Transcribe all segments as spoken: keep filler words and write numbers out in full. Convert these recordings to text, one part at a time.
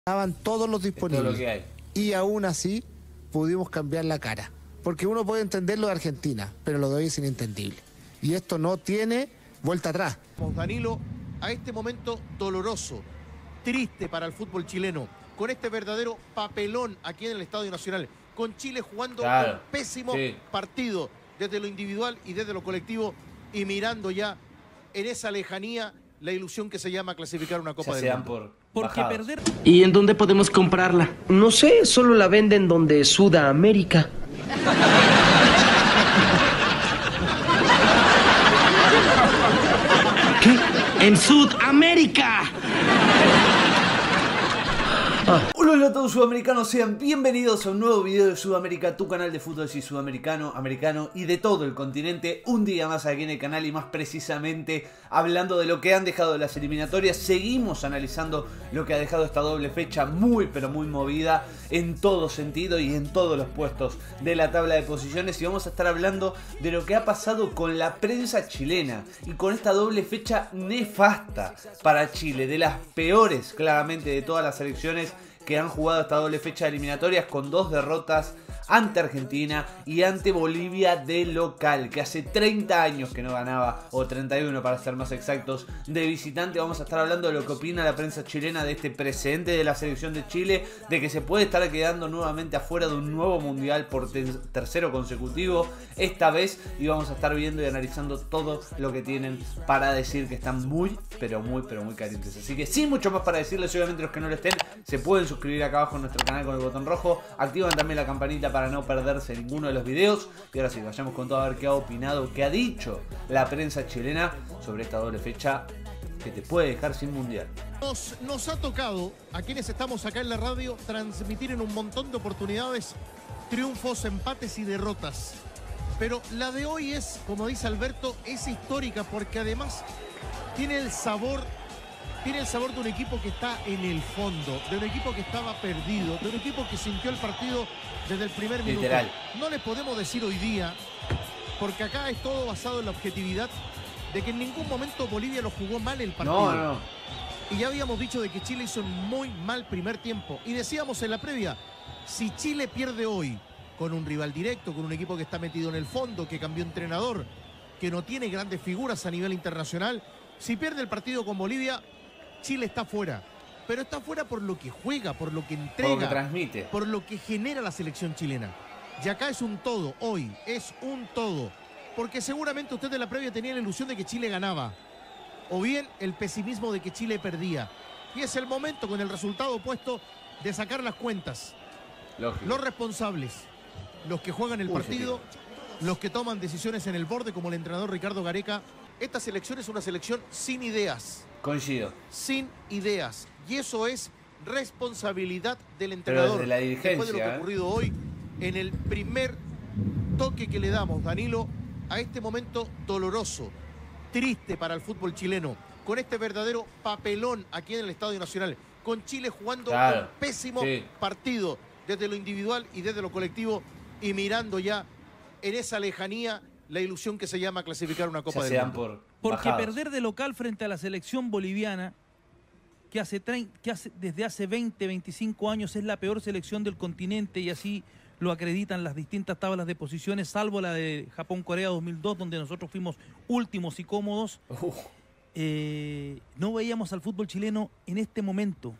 Estaban todos los disponibles. Todo lo que hay. Y aún así pudimos cambiar la cara. Porque uno puede entender lo de Argentina, pero lo de hoy es inentendible. Y esto no tiene vuelta atrás. Danilo, a este momento doloroso, triste para el fútbol chileno, con este verdadero papelón aquí en el Estadio Nacional, con Chile jugando Claro, un pésimo sí. partido desde lo individual y desde lo colectivo, y mirando ya en esa lejanía la ilusión que se llama clasificar una Copa Ya del se Mundo. dan por Porque bajados. perder... ¿Y en dónde podemos comprarla? No sé, solo la venden donde Sudamérica. ¿Qué? ¡En Sudamérica! Hola a todos sudamericanos, sean bienvenidos a un nuevo video de Sudamérica, tu canal de fútbol y sudamericano, americano y de todo el continente. Un día más aquí en el canal y más precisamente hablando de lo que han dejado las eliminatorias. Seguimos analizando lo que ha dejado esta doble fecha muy pero muy movida en todo sentido y en todos los puestos de la tabla de posiciones. Y vamos a estar hablando de lo que ha pasado con la prensa chilena y con esta doble fecha nefasta para Chile, de las peores claramente de todas las selecciones que han jugado esta doble fecha de eliminatorias, con dos derrotas ante Argentina y ante Bolivia de local, que hace treinta años que no ganaba, o treinta y uno para ser más exactos, de visitante. Vamos a estar hablando de lo que opina la prensa chilena de este precedente de la selección de Chile, de que se puede estar quedando nuevamente afuera de un nuevo mundial por ter tercero consecutivo esta vez, y vamos a estar viendo y analizando todo lo que tienen para decir, que están muy pero muy pero muy calientes. Así que sin mucho más para decirles, obviamente los que no lo estén se pueden suscribir acá abajo en nuestro canal con el botón rojo, activan también la campanita para no perderse ninguno de los videos. Y ahora sí, vayamos con todo a ver qué ha opinado, qué ha dicho la prensa chilena sobre esta doble fecha que te puede dejar sin mundial. Nos, nos ha tocado, a quienes estamos acá en la radio, transmitir en un montón de oportunidades triunfos, empates y derrotas. Pero la de hoy es, como dice Alberto, es histórica porque además tiene el sabor, tiene el sabor de un equipo que está en el fondo, de un equipo que estaba perdido, de un equipo que sintió el partido desde el primer minuto. Literal. No les podemos decir hoy día, porque acá es todo basado en la objetividad, de que en ningún momento Bolivia lo jugó mal el partido. No, no. Y ya habíamos dicho de que Chile hizo un muy mal primer tiempo. Y decíamos en la previa, si Chile pierde hoy con un rival directo, con un equipo que está metido en el fondo, que cambió entrenador, que no tiene grandes figuras a nivel internacional, si pierde el partido con Bolivia, Chile está fuera. Pero está fuera por lo que juega, por lo que entrega, Por lo que transmite, por lo que genera la selección chilena. Y acá es un todo, hoy es un todo. Porque seguramente usted en la previa tenía la ilusión de que Chile ganaba, o bien el pesimismo de que Chile perdía. Y es el momento, con el resultado opuesto, de sacar las cuentas. lógico. Los responsables, los que juegan el Uy, partido, los que toman decisiones en el borde, como el entrenador Ricardo Gareca. Esta selección es una selección sin ideas. Coincido. Sin ideas. Y eso es responsabilidad del entrenador. desde la dirigencia, Después de lo que ha ¿eh? ocurrido hoy, en el primer toque que le damos, Danilo, a este momento doloroso, triste para el fútbol chileno, con este verdadero papelón aquí en el Estadio Nacional, con Chile jugando Claro, un pésimo sí. partido desde lo individual y desde lo colectivo, y mirando ya en esa lejanía la ilusión que se llama clasificar una Copa Ya del se dan Mundo. por Porque bajados. perder de local frente a la selección boliviana, que, hace, que hace, desde hace veinte, veinticinco años es la peor selección del continente, y así lo acreditan las distintas tablas de posiciones, salvo la de Japón-Corea dos mil dos, donde nosotros fuimos últimos y cómodos. Uf. Eh, no veíamos al fútbol chileno en este momento,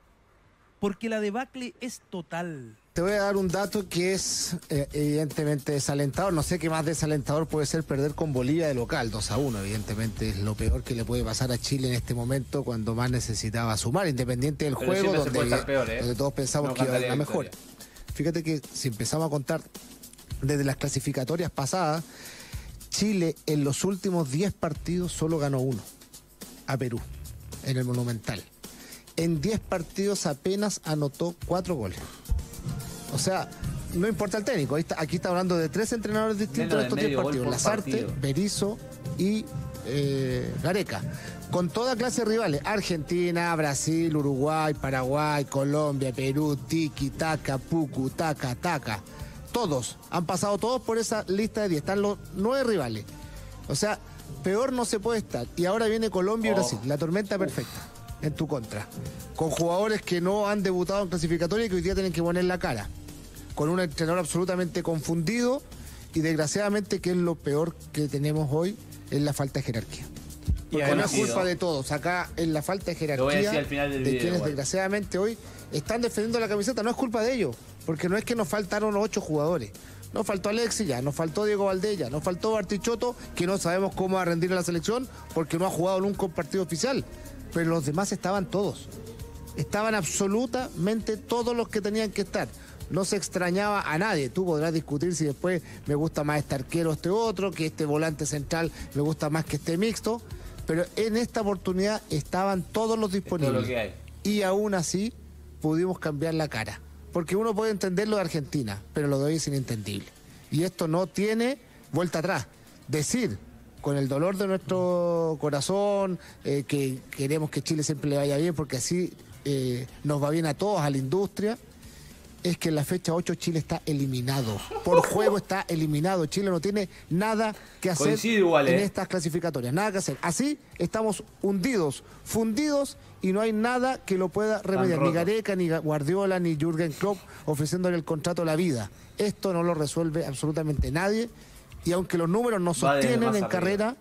porque la debacle es total. Te voy a dar un dato que es eh, evidentemente desalentador. No sé qué más desalentador puede ser perder con Bolivia de local, dos a uno. Evidentemente es lo peor que le puede pasar a Chile en este momento, cuando más necesitaba sumar, independiente del Pero juego, siempre se donde, puede estar peor, ¿eh? donde todos pensamos No que iba a haber cantaría una mejora. victoria. Fíjate que si empezamos a contar desde las clasificatorias pasadas, Chile en los últimos diez partidos solo ganó uno, a Perú, en el Monumental. En diez partidos apenas anotó cuatro goles. O sea, no importa el técnico. Ahí está, aquí está hablando de tres entrenadores distintos en estos diez partidos. Lasarte, Berizzo y eh, Gareca. Con toda clase de rivales. Argentina, Brasil, Uruguay, Paraguay, Colombia, Perú, Tiki, Taka, Pucu, Taka, Taka. Todos. Han pasado todos por esa lista de diez. Están los nueve rivales. O sea, peor no se puede estar. Y ahora viene Colombia y Oh. Brasil. La tormenta perfecta. en tu contra, con jugadores que no han debutado en clasificatoria y que hoy día tienen que poner la cara, con un entrenador absolutamente confundido y desgraciadamente, que es lo peor que tenemos hoy, es la falta de jerarquía. Porque no es culpa de todos, acá es la falta de jerarquía al final del de video, quienes igual. desgraciadamente hoy están defendiendo la camiseta, no es culpa de ellos, porque no es que nos faltaron ocho jugadores. Nos faltó Alexis ya, nos faltó Diego Valdés ya, nos faltó Bartichotto, que no sabemos cómo va a rendir en la selección porque no ha jugado nunca un partido oficial. Pero los demás estaban todos. Estaban absolutamente todos los que tenían que estar. No se extrañaba a nadie. Tú podrás discutir si después me gusta más este arquero o este otro, que este volante central me gusta más que este mixto. Pero en esta oportunidad estaban todos los disponibles. Todo lo que hay. Y aún así pudimos cambiar la cara. Porque uno puede entender lo de Argentina, pero lo de hoy es inentendible. Y esto no tiene vuelta atrás. Decir, con el dolor de nuestro corazón, eh, que queremos que Chile siempre le vaya bien, porque así eh, nos va bien a todos, a la industria, es que en la fecha ocho Chile está eliminado. Por juego está eliminado. Chile no tiene nada que hacer Coincido igual, en ¿eh? estas clasificatorias. Nada que hacer. Así estamos hundidos, fundidos, y no hay nada que lo pueda remediar. Ni rotos. Gareca, ni Guardiola, ni Jürgen Klopp ofreciéndole el contrato a la vida. Esto no lo resuelve absolutamente nadie. Y aunque los números no Va de sostienen más en arriba. carrera,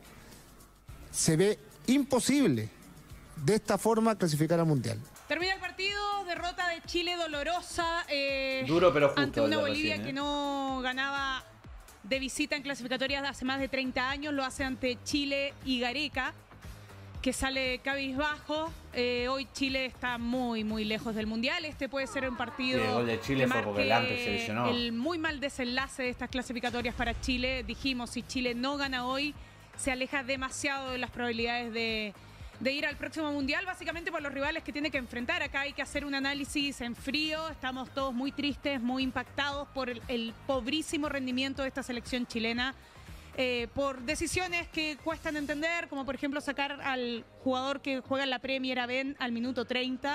se ve imposible de esta forma clasificar al Mundial. Termina el partido, derrota de Chile dolorosa. Eh, Duro, pero justo ante el una de Bolivia recién, ¿eh? que no ganaba de visita en clasificatorias de hace más de treinta años. Lo hace ante Chile y Gareca, que sale cabizbajo. Eh, hoy Chile está muy, muy lejos del Mundial. Este puede ser un partido Sí, el gol de Chile que fue porque marque Lampe se lesionó. el muy mal desenlace de estas clasificatorias para Chile. Dijimos, si Chile no gana hoy, se aleja demasiado de las probabilidades de, de ir al próximo Mundial, básicamente por los rivales que tiene que enfrentar. Acá hay que hacer un análisis en frío. Estamos todos muy tristes, muy impactados por el, el pobrísimo rendimiento de esta selección chilena. Eh, por decisiones que cuestan entender, como por ejemplo sacar al jugador que juega en la Premier, a Ben, al minuto treinta.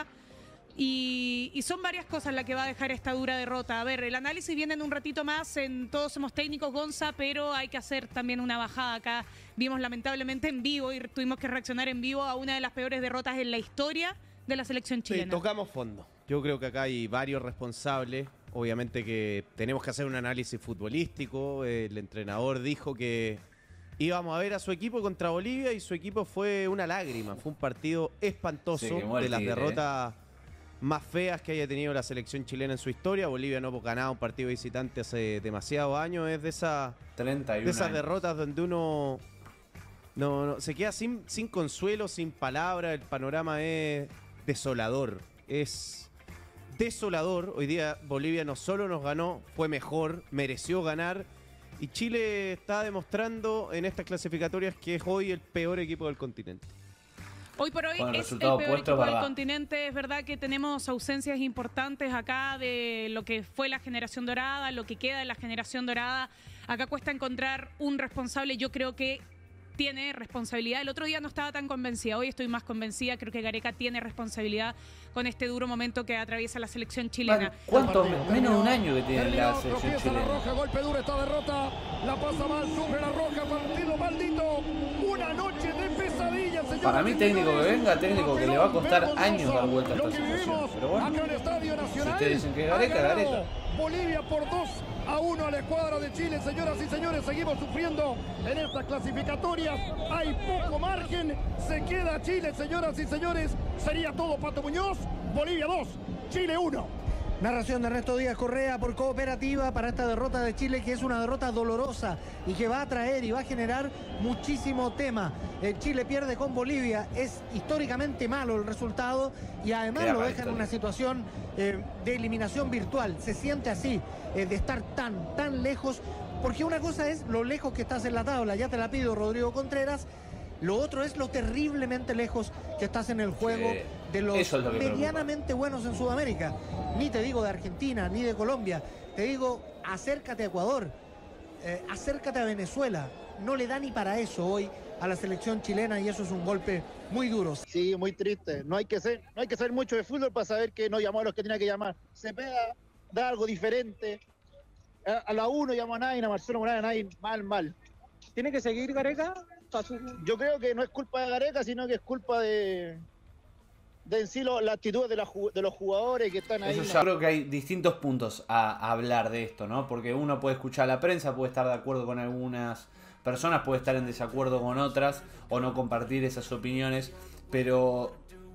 Y, y son varias cosas las que va a dejar esta dura derrota. A ver, el análisis viene en un ratito más en Todos Somos Técnicos, Gonza, pero hay que hacer también una bajada acá. Vimos lamentablemente en vivo y tuvimos que reaccionar en vivo a una de las peores derrotas en la historia de la selección Sí, chilena. tocamos fondo. Yo creo que acá hay varios responsables. Obviamente que tenemos que hacer un análisis futbolístico. El entrenador dijo que íbamos a ver a su equipo contra Bolivia y su equipo fue una lágrima. Fue un partido espantoso, Sí, que muere de las el Tigre, derrotas más feas que haya tenido la selección chilena en su historia. Bolivia no ganaba un partido visitante hace demasiados años. Es de, esa, treinta y uno de esas años. derrotas donde uno no, no, se queda sin, sin consuelo, sin palabra. El panorama es desolador. Es desolador. Hoy día Bolivia no solo nos ganó, fue mejor, mereció ganar. Y Chile está demostrando en estas clasificatorias que es hoy el peor equipo del continente. Hoy por hoy Con el es el resultado peor opuesto, equipo es del verdad. continente. Es verdad que tenemos ausencias importantes acá de lo que fue la generación dorada, lo que queda de la generación dorada. Acá cuesta encontrar un responsable. Yo creo que tiene responsabilidad. El otro día no estaba tan convencida, hoy estoy más convencida. Creo que Gareca tiene responsabilidad con este duro momento que atraviesa la selección chilena. ¿Cuánto? Menos de un año que tiene la Terminó, selección tropieza la chilena. Roja, golpe duro esta derrota, la pasa mal, sufre la Roja, partido maldito, una noche de pesadilla, señores. Para mí, y técnico que señores. venga, técnico que le va a costar años dar vuelta a Lo esta que situación. vivimos Pero bueno, acá en el Estadio Nacional, ustedes dicen que es ha Gareca, ganado Gareca. Bolivia por dos a uno a la escuadra de Chile, señoras y señores, seguimos sufriendo en estas clasificatorias, hay poco margen, se queda Chile, señoras y señores, sería todo Pato Muñoz, Bolivia dos, Chile uno. Narración de Ernesto Díaz Correa por Cooperativa para esta derrota de Chile, que es una derrota dolorosa y que va a traer y va a generar muchísimo tema. El Chile pierde con Bolivia, es históricamente malo el resultado y además Queda lo para deja en historia. una situación eh, de eliminación virtual. Se siente así, eh, de estar tan, tan lejos, porque una cosa es lo lejos que estás en la tabla, ya te la pido Rodrigo Contreras. Lo otro es lo terriblemente lejos que estás en el juego Sí, de los eso es lo que preocupa. medianamente buenos en Sudamérica. Ni te digo de Argentina, ni de Colombia. Te digo, acércate a Ecuador, eh, acércate a Venezuela. No le da ni para eso hoy a la selección chilena y eso es un golpe muy duro. Sí, muy triste. No hay que ser, no hay que saber mucho de fútbol para saber que no llamó a los que tenía que llamar. Cepeda da algo diferente. A, a la uno llamó a Nain, a Marcelo Morales, a Nain, mal, mal. ¿Tiene que seguir Gareca? Yo creo que no es culpa de Gareca, sino que es culpa de de en sí lo, la actitud de, la, de los jugadores que están ahí. Eso ya creo que hay distintos puntos a, a hablar de esto, ¿no? Porque uno puede escuchar a la prensa, puede estar de acuerdo con algunas personas, puede estar en desacuerdo con otras o no compartir esas opiniones, pero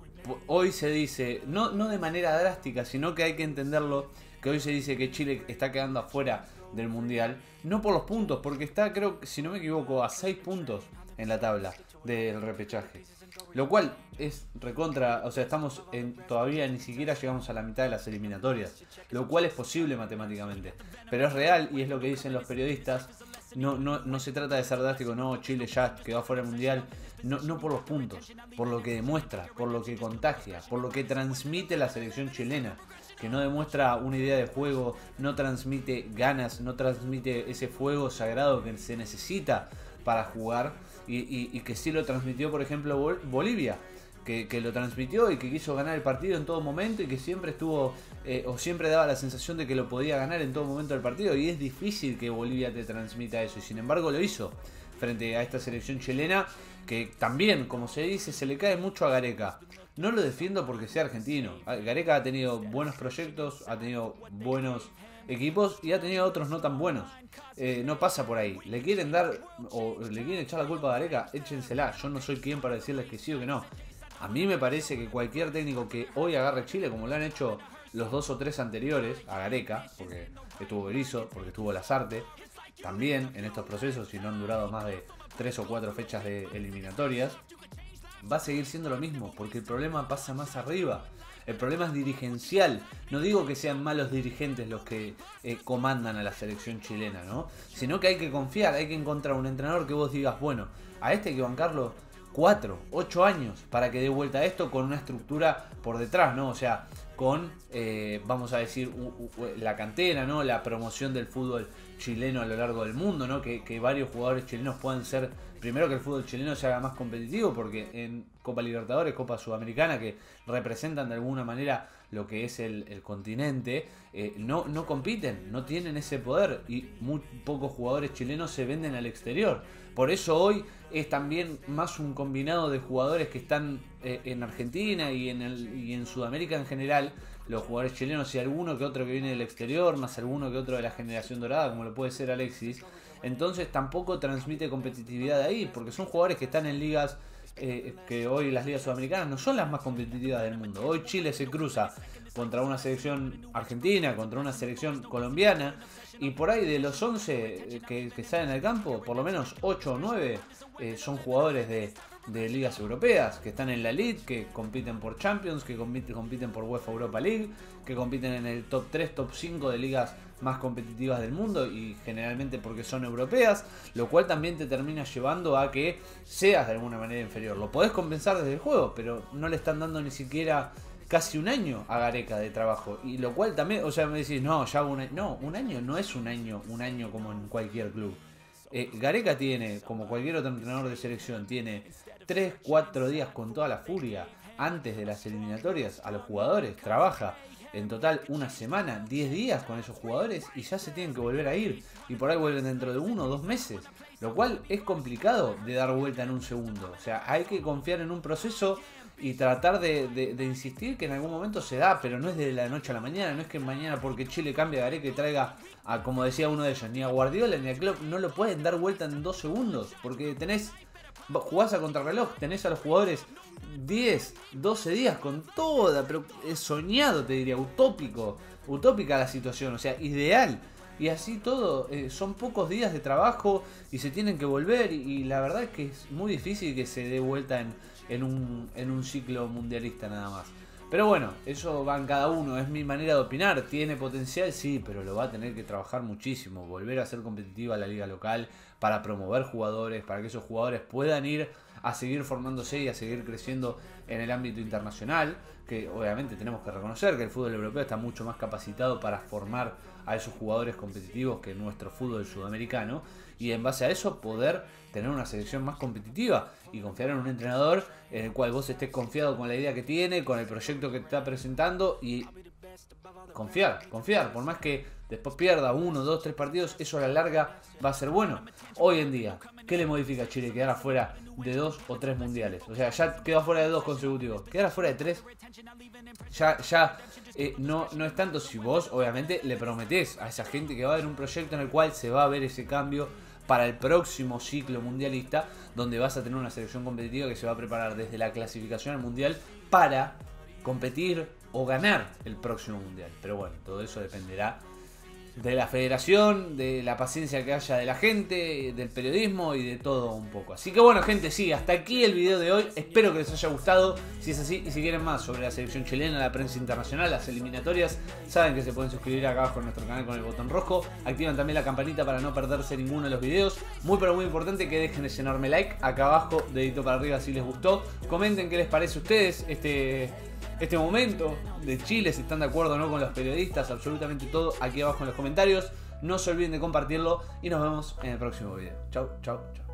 hoy se dice, no, no de manera drástica, sino que hay que entenderlo, que hoy se dice que Chile está quedando afuera del Mundial, no por los puntos, porque está, creo, si no me equivoco, a seis puntos en la tabla del repechaje. Lo cual es recontra, o sea, estamos en, todavía ni siquiera llegamos a la mitad de las eliminatorias, lo cual es posible matemáticamente, pero es real y es lo que dicen los periodistas. No, no, no se trata de ser drástico, no, Chile ya quedó fuera del Mundial, no, no por los puntos, por lo que demuestra, por lo que contagia, por lo que transmite la selección chilena, que no demuestra una idea de juego, no transmite ganas, no transmite ese fuego sagrado que se necesita para jugar, y, y, y que sí lo transmitió, por ejemplo, Bol- Bolivia, que, que lo transmitió y que quiso ganar el partido en todo momento y que siempre estuvo, eh, o siempre daba la sensación de que lo podía ganar en todo momento del partido, y es difícil que Bolivia te transmita eso, y sin embargo lo hizo frente a esta selección chilena, que también, como se dice, se le cae mucho a Gareca. No lo defiendo porque sea argentino. Gareca ha tenido buenos proyectos, ha tenido buenos equipos y ha tenido otros no tan buenos. Eh, no pasa por ahí. Le quieren dar o le quieren echar la culpa a Gareca, échensela. Yo no soy quien para decirles que sí o que no. A mí me parece que cualquier técnico que hoy agarre Chile, como lo han hecho los dos o tres anteriores a Gareca, porque estuvo Berizzo, porque estuvo Lazarte, también en estos procesos, y no han durado más de tres o cuatro fechas de eliminatorias, va a seguir siendo lo mismo, porque el problema pasa más arriba. El problema es dirigencial. No digo que sean malos dirigentes los que eh, comandan a la selección chilena, ¿no? Sino que hay que confiar, hay que encontrar un entrenador que vos digas, bueno, a este hay que bancarlo cuatro, ocho años para que dé vuelta a esto con una estructura por detrás, ¿no? O sea, con, eh, vamos a decir, u, u, la cantera, ¿no? La promoción del fútbol chileno a lo largo del mundo, ¿no? Que, que varios jugadores chilenos puedan ser, primero que el fútbol chileno se haga más competitivo, porque en Copa Libertadores, Copa Sudamericana, que representan de alguna manera lo que es el, el continente, eh, no, no compiten, no tienen ese poder, y muy pocos jugadores chilenos se venden al exterior. Por eso hoy es también más un combinado de jugadores que están eh, en Argentina y en, el, y en Sudamérica en general, los jugadores chilenos, y alguno que otro que viene del exterior, más alguno que otro de la generación dorada, como lo puede ser Alexis. Entonces tampoco transmite competitividad de ahí, porque son jugadores que están en ligas eh, que hoy las ligas sudamericanas no son las más competitivas del mundo. Hoy Chile se cruza contra una selección argentina, contra una selección colombiana, y por ahí de los once que, que salen al campo, por lo menos ocho o nueve eh, son jugadores de, de ligas europeas, que están en la Elite, que compiten por Champions, que compiten, compiten por UEFA Europa League, que compiten en el top tres, top cinco de ligas más competitivas del mundo, y generalmente porque son europeas, lo cual también te termina llevando a que seas de alguna manera inferior. Lo podés compensar desde el juego, pero no le están dando ni siquiera casi un año a Gareca de trabajo, y lo cual también, o sea, me decís, no, ya un año, no, un año no es un año, un año como en cualquier club. Eh, Gareca tiene, como cualquier otro entrenador de selección, tiene tres, cuatro días con toda la furia antes de las eliminatorias a los jugadores, trabaja en total una semana, diez días con esos jugadores, y ya se tienen que volver a ir, y por ahí vuelven dentro de uno o dos meses, lo cual es complicado de dar vuelta en un segundo. O sea, hay que confiar en un proceso y tratar de, de, de insistir que en algún momento se da, pero no es de la noche a la mañana. No es que mañana porque Chile cambie a Gareca y traiga a, como decía uno de ellos, ni a Guardiola ni a Klopp, no lo pueden dar vuelta en dos segundos, porque tenés, jugás a contrarreloj, tenés a los jugadores diez, doce días con toda, pero es soñado, te diría, utópico, utópica la situación, o sea, ideal. Y así todo, eh, son pocos días de trabajo y se tienen que volver, y, y la verdad es que es muy difícil que se dé vuelta en, en, un, en un ciclo mundialista nada más. Pero bueno, eso va en cada uno, es mi manera de opinar. Tiene potencial, sí, pero lo va a tener que trabajar muchísimo, volver a ser competitiva la liga local para promover jugadores, para que esos jugadores puedan ir a seguir formándose y a seguir creciendo en el ámbito internacional, que obviamente tenemos que reconocer que el fútbol europeo está mucho más capacitado para formar a esos jugadores competitivos que nuestro fútbol sudamericano, y en base a eso poder tener una selección más competitiva y confiar en un entrenador en el cual vos estés confiado con la idea que tiene, con el proyecto que te está presentando, y confiar, confiar, por más que después pierda uno, dos, tres partidos, eso a la larga va a ser bueno. Hoy en día, ¿qué le modifica a Chile quedar afuera de dos o tres mundiales? O sea, ya quedó afuera de dos consecutivos, quedar afuera de tres, ya, ya eh, no, no es tanto si vos obviamente le prometés a esa gente que va a haber un proyecto en el cual se va a ver ese cambio para el próximo ciclo mundialista, donde vas a tener una selección competitiva que se va a preparar desde la clasificación al mundial para competir o ganar el próximo mundial. Pero bueno, todo eso dependerá de la federación, de la paciencia que haya de la gente, del periodismo y de todo un poco. Así que bueno, gente, sí, hasta aquí el video de hoy. Espero que les haya gustado. Si es así y si quieren más sobre la selección chilena, la prensa internacional, las eliminatorias, saben que se pueden suscribir acá abajo en nuestro canal con el botón rojo. Activan también la campanita para no perderse ninguno de los videos. Muy pero muy importante que dejen ese enorme like acá abajo, dedito para arriba si les gustó. Comenten qué les parece a ustedes este... este momento de Chile, si están de acuerdo o no con los periodistas, absolutamente todo aquí abajo en los comentarios. No se olviden de compartirlo y nos vemos en el próximo video. Chau, chau, chau.